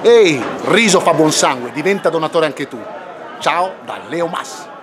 Ehi, Riso fa buon sangue, diventa donatore anche tu. Ciao da Leo Mas.